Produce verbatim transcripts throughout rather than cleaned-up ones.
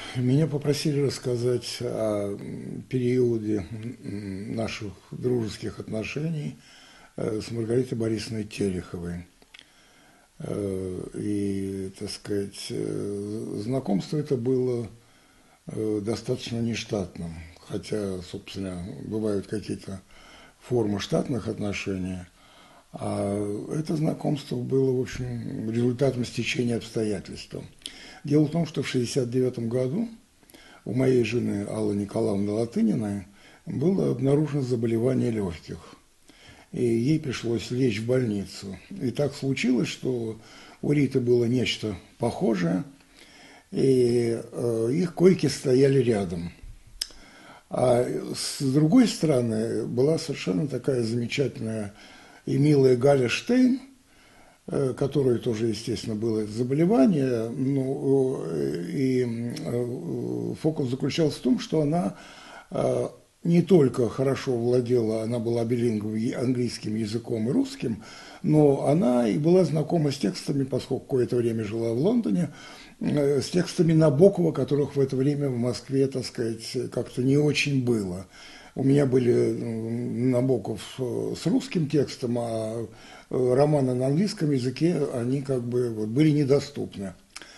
Меня попросили рассказать о периоде наших дружеских отношений э, с Маргаритой Борисовной Тереховой. Э, И, так сказать, э, знакомство это было э, достаточно нештатным, хотя, собственно, бывают какие-то формы штатных отношений, а это знакомство было, в общем, результатом стечения обстоятельств. Дело в том, что в шестьдесят девятом году у моей жены Аллы Николаевны Латыниной было обнаружено заболевание легких, и ей пришлось лечь в больницу. И так случилось, что у Риты было нечто похожее, и э, их койки стояли рядом. А с другой стороны была совершенно такая замечательная и милая Галя Штейн, которой тоже, естественно, было это заболевание. Ну, и фокус заключался в том, что она не только хорошо владела, она была билингвом английским языком и русским, но она и была знакома с текстами, поскольку какое-то время жила в Лондоне, с текстами Набокова, которых в это время в Москве, так сказать, как-то не очень было. У меня были Набоков с русским текстом, а романы на английском языке, они как бы вот, были недоступны.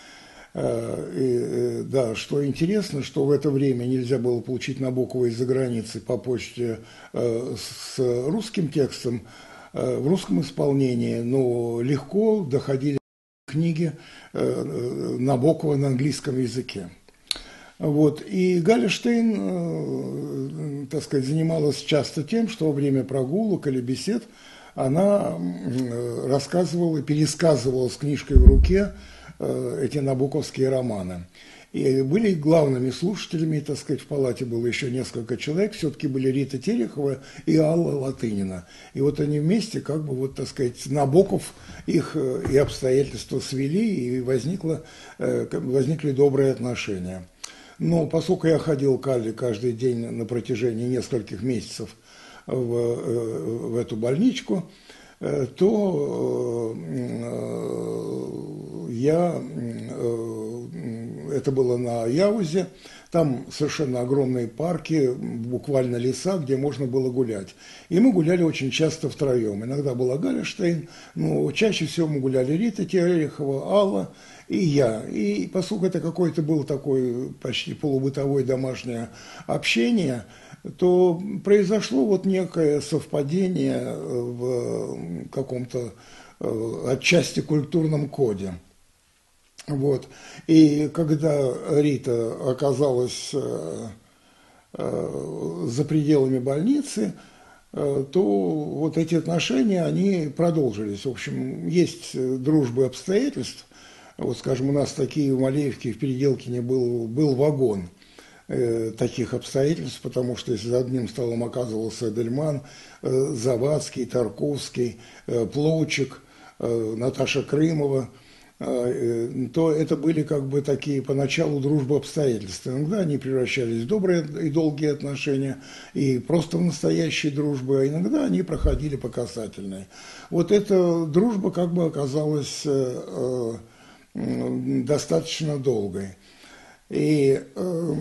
И, да, что интересно, что в это время нельзя было получить Набокова из-за границы по почте с русским текстом, в русском исполнении, но легко доходили книги Набокова на английском языке. Вот. И Галя Штейн, так сказать, занималась часто тем, что во время прогулок или бесед она рассказывала и пересказывала с книжкой в руке эти набоковские романы. И были главными слушателями, так сказать, в палате было еще несколько человек, все-таки были Рита Терехова и Алла Латынина. И вот они вместе, как бы, вот, так сказать, Набоков их и обстоятельства свели, и возникло, возникли добрые отношения. Но поскольку я ходил к Алле каждый день на протяжении нескольких месяцев в, в эту больничку, то я, это было на Яузе, там совершенно огромные парки, буквально леса, где можно было гулять. И мы гуляли очень часто втроем. Иногда была Галя Штейн, но чаще всего мы гуляли Рита Терехова, Алла и я. И поскольку это какое-то было такое почти полубытовое домашнее общение, то произошло вот некое совпадение в каком-то отчасти культурном коде. Вот. И когда Рита оказалась за пределами больницы, то вот эти отношения, они продолжились. В общем, есть дружба обстоятельств. Вот, скажем, у нас такие в Малеевке, в Переделкине был, был вагон таких обстоятельств, потому что если за одним столом оказывался Эдельман, Завадский, Тарковский, Плоучик, Наташа Крымова, то это были как бы такие поначалу дружбы обстоятельств. Иногда они превращались в добрые и долгие отношения, и просто в настоящие дружбы, а иногда они проходили по касательной. Вот эта дружба как бы оказалась достаточно долгой. И э,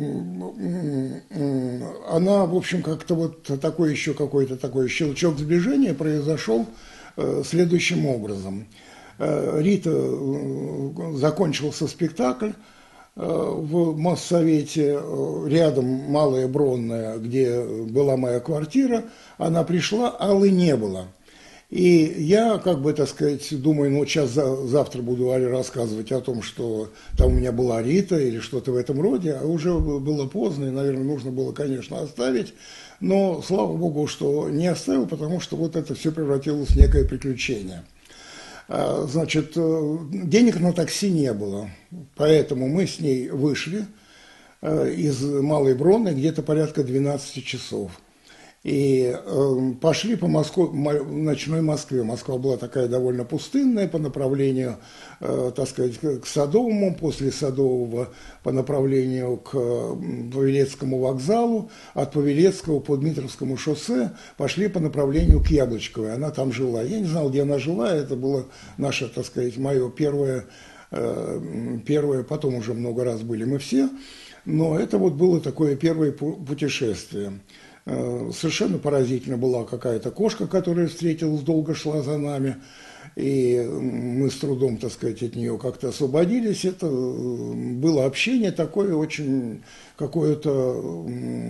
она, в общем, как-то вот такой еще какой-то такой щелчок сближения произошел э, следующим образом. Э, Рита, э, закончился спектакль э, в Моссовете, э, рядом Малая Бронная, где была моя квартира, она пришла, Аллы не было. И я, как бы, так сказать, думаю, ну, сейчас завтра буду Але рассказывать о том, что там у меня была Рита или что-то в этом роде, а уже было поздно, и, наверное, нужно было, конечно, оставить, но, слава богу, что не оставил, потому что вот это все превратилось в некое приключение. Значит, денег на такси не было, поэтому мы с ней вышли из Малой Бронной где-то порядка двенадцати часов. И э, пошли по Москве, ночной Москве. Москва была такая довольно пустынная по направлению, э, так сказать, к Садовому, после Садового по направлению к Павелецкому вокзалу, от Павелецкого по Дмитровскому шоссе пошли по направлению к Яблочковой. Она там жила. Я не знал, где она жила, это было наше, так сказать, мое первое Первое, потом уже много раз были мы все, но это вот было такое первое путешествие. Совершенно поразительно была какая-то кошка, которая встретилась, долго шла за нами, и мы с трудом, так сказать, от нее как-то освободились. Это было общение такое очень какое-то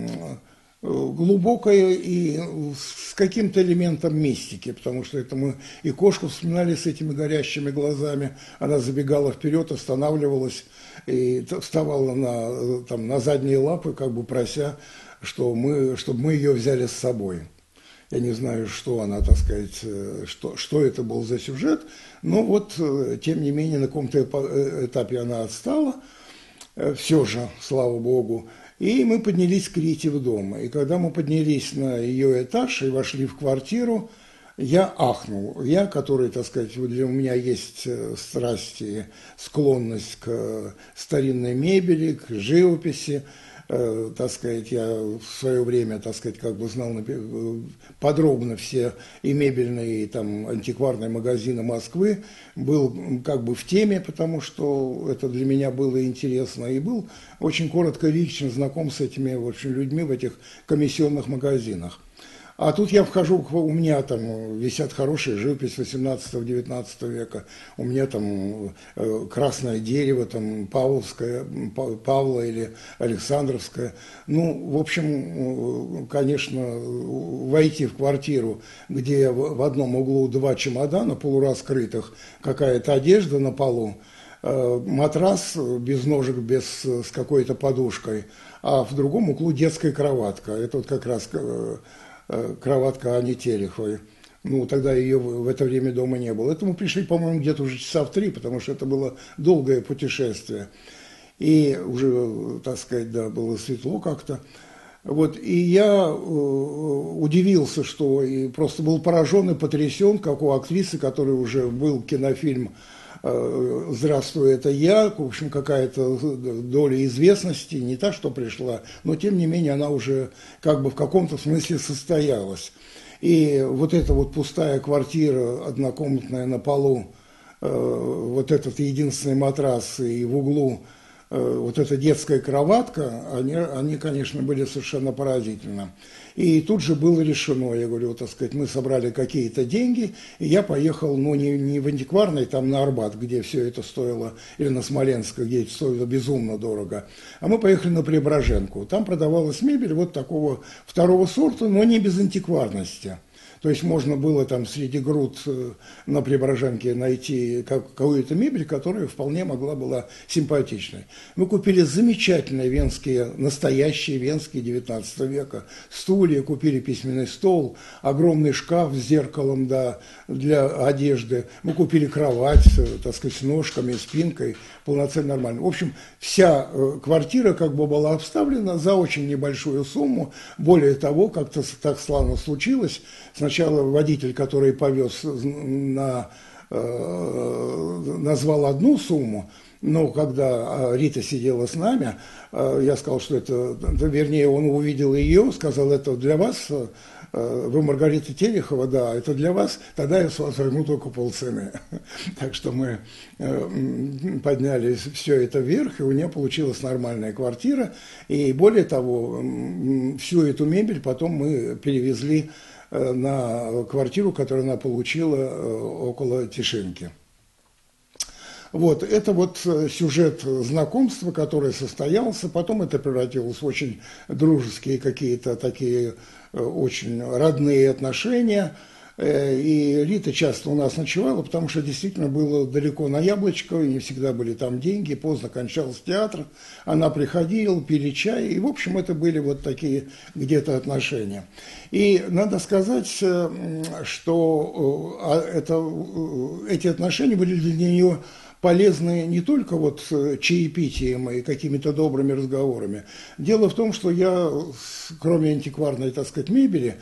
глубокое и с каким-то элементом мистики, потому что это мы и кошку вспоминали с этими горящими глазами, она забегала вперед, останавливалась и вставала на, там, на задние лапы, как бы прося, что мы, чтобы мы ее взяли с собой. Я не знаю, что она, так сказать, что, что это был за сюжет, но вот, тем не менее, на каком-то этапе она отстала, все же, слава богу. И мы поднялись к Рите в дом. И когда мы поднялись на ее этаж и вошли в квартиру, я ахнул. Я, который, так сказать, у меня есть страсть и склонность к старинной мебели, к живописи, так сказать, я в свое время, так сказать, как бы знал подробно все и мебельные, и там антикварные магазины Москвы, был как бы в теме, потому что это для меня было интересно, и был очень коротко лично знаком с этими, в общем, людьми в этих комиссионных магазинах. А тут я вхожу, у меня там висят хорошие живопись восемнадцатого-девятнадцатого века, у меня там красное дерево, там Павловское, Павла или Александровское. Ну, в общем, конечно, войти в квартиру, где в одном углу два чемодана полураскрытых, какая-то одежда на полу, матрас без ножек, без, с какой-то подушкой, а в другом углу детская кроватка. Это вот как раз кроватка Ани Тереховой. Ну, тогда ее в это время дома не было. Это мы пришли, по-моему, где-то уже часа в три, потому что это было долгое путешествие. И уже, так сказать, да, было светло как-то. Вот, и я э, удивился, что и просто был поражен и потрясен, как у актрисы, которой уже был кинофильм «Здравствуй, это я», в общем, какая-то доля известности, не та, что пришла, но, тем не менее, она уже как бы в каком-то смысле состоялась. И вот эта вот пустая квартира, однокомнатная на полу, вот этот единственный матрас и в углу вот эта детская кроватка, они, они, конечно, были совершенно поразительны. И тут же было решено, я говорю, так сказать, мы собрали какие-то деньги, и я поехал, ну, не, не в антикварный, там на Арбат, где все это стоило, или на Смоленск, где это стоило безумно дорого, а мы поехали на Преображенку. Там продавалась мебель вот такого второго сорта, но не без антикварности. То есть можно было там среди груд на Преображенке найти какую-то мебель, которая вполне могла была симпатичной. Мы купили замечательные венские, настоящие венские девятнадцатого века стулья, купили письменный стол, огромный шкаф с зеркалом, да, для одежды. Мы купили кровать, так сказать, с ножками, спинкой, полноценно нормально. В общем, вся квартира как бы была обставлена за очень небольшую сумму. Более того, как-то так славно случилось, сначала водитель, который повез, на, э, назвал одну сумму, но когда Рита сидела с нами, э, я сказал, что это, вернее, он увидел ее, сказал, это для вас, э, вы Маргарита Терехова, да, это для вас, тогда я с вас возьму только полцены. Так что мы э, подняли все это вверх, и у нее получилась нормальная квартира, и более того, всю эту мебель потом мы перевезли на квартиру, которую она получила около Тишинки. Вот, это вот сюжет знакомства, который состоялся, потом это превратилось в очень дружеские какие-то такие очень родные отношения. И Рита часто у нас ночевала, потому что действительно было далеко на Яблочко, и не всегда были там деньги, поздно кончался театр. Она приходила, пили чай, и, в общем, это были вот такие где-то отношения. И надо сказать, что это, эти отношения были для нее полезны не только вот чаепитием и какими-то добрыми разговорами. Дело в том, что я, кроме антикварной, так сказать, мебели,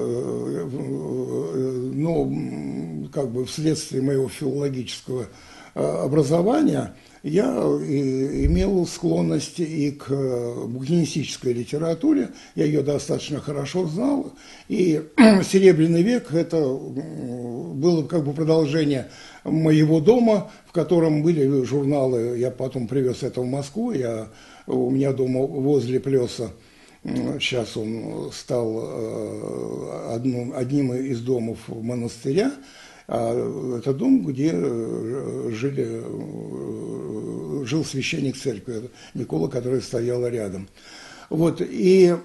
ну, как бы вследствие моего филологического образования, я имел склонность и к букинистической литературе, я ее достаточно хорошо знал, и «Серебряный век» – это было как бы продолжение моего дома, в котором были журналы, я потом привез это в Москву, я, у меня дома возле Плеса, сейчас он стал одним, одним из домов монастыря, а это дом, где жили, жил священник церкви Никола, который стоял рядом. Вот, и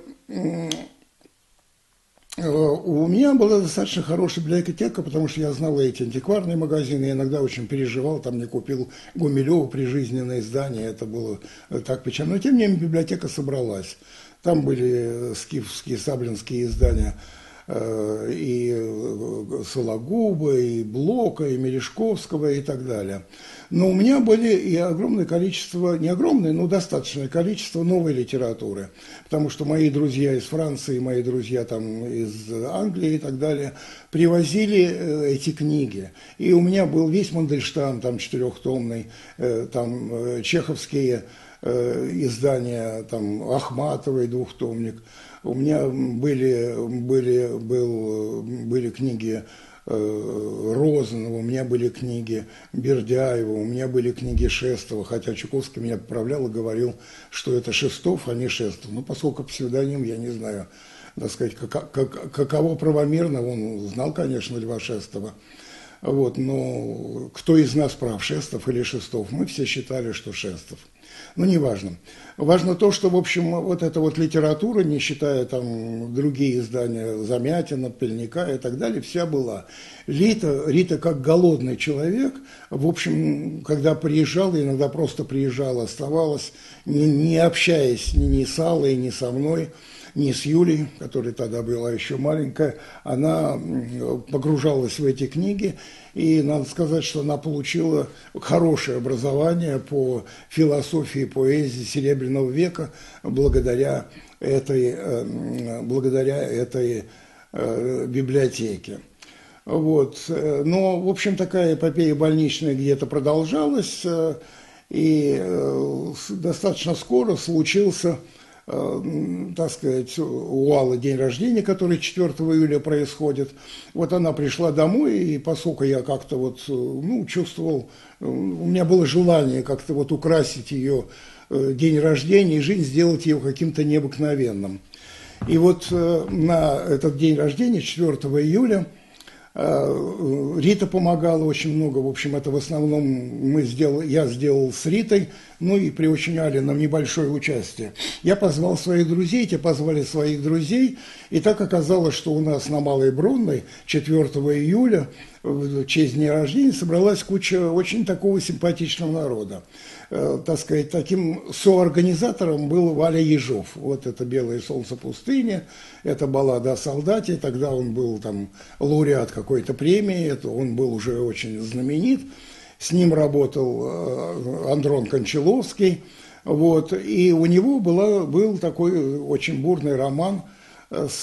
у меня была достаточно хорошая библиотека, потому что я знал эти антикварные магазины, я иногда очень переживал, там мне купил Гумилёва прижизненное издание, это было так печально. Но тем не менее библиотека собралась. Там были скифские, саблинские издания и Сологуба, и Блока, и Мережковского, и так далее. Но у меня были и огромное количество, не огромное, но достаточное количество новой литературы, потому что мои друзья из Франции, мои друзья там из Англии и так далее привозили эти книги. И у меня был весь Мандельштам, там четырехтомный, там чеховские издания, там Ахматовой двухтомник. У меня были, были, был, были книги Розанова, у меня были книги Бердяева, у меня были книги Шестова, хотя Чуковский меня поправлял и говорил, что это Шестов, а не Шестов. Ну, поскольку псевдоним, я не знаю, так сказать, как, как, каково правомерно, он знал, конечно, Льва Шестова. Вот, но кто из нас прав, Шестов или Шестов? Мы все считали, что Шестов. Ну, не важно. Важно то, что, в общем, вот эта вот литература, не считая там другие издания Замятина, Пельника и так далее, вся была. Рита, Рита как голодный человек, в общем, когда приезжала, иногда просто приезжала, оставалась, не, не общаясь ни, ни с Аллой, ни со мной, ни с Юлей, которая тогда была еще маленькая, она погружалась в эти книги, и надо сказать, что она получила хорошее образование по философии, поэзии Серебряного века благодаря этой, благодаря этой библиотеке. Вот. Но, в общем, такая эпопея больничная где-то продолжалась, и достаточно скоро случился, так сказать, у Аллы день рождения, который четвёртого июля происходит. Вот она пришла домой, и поскольку я как-то вот, ну, чувствовал, у меня было желание как-то вот украсить ее день рождения и жизнь, сделать ее каким-то необыкновенным. И вот на этот день рождения, четвёртого июля, Рита помогала очень много, в общем, это в основном мы сделали, я сделал с Ритой, ну и при очень Алином небольшое участие. Я позвал своих друзей, те позвали своих друзей, и так оказалось, что у нас на Малой Бронной четвёртого июля в честь дня рождения собралась куча очень такого симпатичного народа. Э, так сказать, таким соорганизатором был Валя Ежов. Вот это «Белое солнце пустыни», это баллада о солдате, тогда он был там лауреат какой-то премии, это он был уже очень знаменит. С ним работал Андрон Кончаловский, вот, и у него была, был такой очень бурный роман с,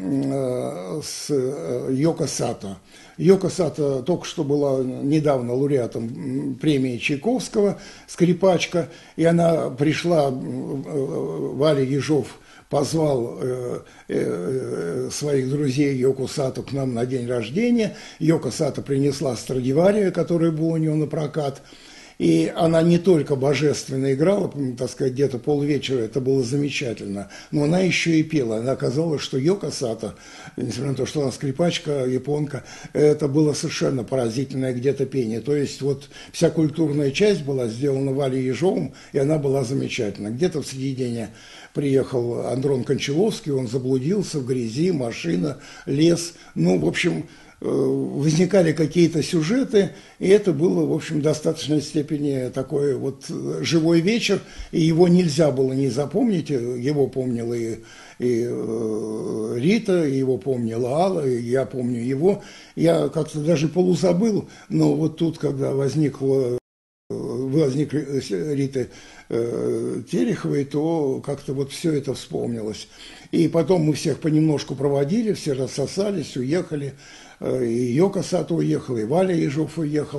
с Йоко Сато. Йоко Сато только что была недавно лауреатом премии Чайковского, скрипачка, и она пришла, Валя Ежов позвал э, э, своих друзей Йоко Сато к нам на день рождения. Йоко Сато принесла Страдивария, который был у нее на прокат. И она не только божественно играла, так сказать, где-то полвечера, это было замечательно, но она еще и пела. Она оказалось, что Йоко Сато, несмотря на то, что она скрипачка, японка, это было совершенно поразительное где-то пение. То есть вот вся культурная часть была сделана Валей Ежовым, и она была замечательна. Где-то в середине приехал Андрон Кончаловский, он заблудился в грязи, машина, лес. Ну, в общем, возникали какие-то сюжеты, и это было, в общем, в достаточной степени такой вот живой вечер, и его нельзя было не запомнить, его помнила и, и Рита, и его помнила Алла, и я помню его. Я как-то даже полузабыл, но вот тут, когда возникло возник Риты э, Тереховой, то как-то вот все это вспомнилось. И потом мы всех понемножку проводили, все рассосались, уехали. Э, и Йоко Сато уехал, и Валя Ежов уехал.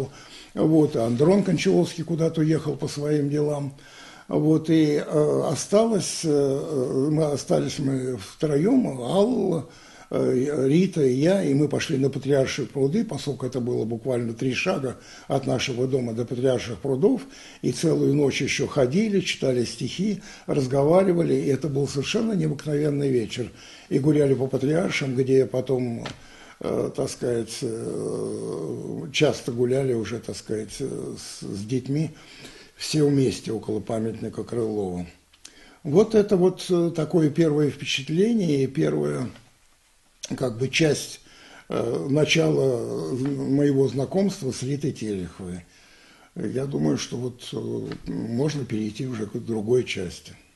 Вот, а Андрон Кончаловский куда-то уехал по своим делам. Вот, и э, осталось, э, мы остались мы втроем, Алла, э, Рита и я, и мы пошли на Патриаршие пруды, поскольку это было буквально три шага от нашего дома до Патриарших прудов, и целую ночь еще ходили, читали стихи, разговаривали, и это был совершенно необыкновенный вечер. И гуляли по Патриаршам, где я потом, э, так сказать, э, часто гуляли уже, так сказать, с, с детьми, все вместе около памятника Крылову. Вот это вот такое первое впечатление и первая как бы часть э, начала моего знакомства с Ритой Тереховой. Я думаю, что вот э, можно перейти уже к другой части.